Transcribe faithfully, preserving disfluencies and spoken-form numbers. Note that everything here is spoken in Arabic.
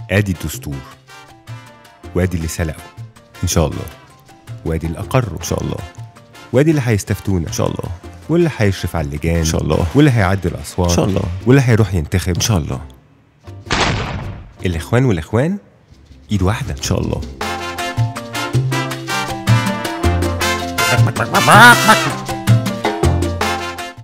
ادي الدستور، وادي اللي سلقوا ان شاء الله، وادي اللي اقروا ان شاء الله، وادي اللي هيستفتونا ان شاء الله، واللي هيشرف على اللجان ان شاء الله، واللي هيعدي الاصوات ان شاء الله، واللي هيروح ينتخب ان شاء الله. الاخوان والاخوان ايد واحده ان شاء الله.